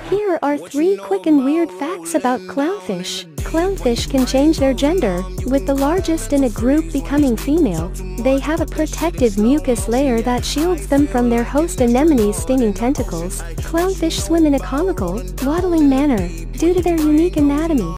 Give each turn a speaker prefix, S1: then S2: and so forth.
S1: Here are 3 quick and weird facts about clownfish. Clownfish can change their gender, with the largest in a group becoming female. They have a protective mucus layer that shields them from their host anemone's stinging tentacles. Clownfish swim in a comical, waddling manner, due to their unique anatomy.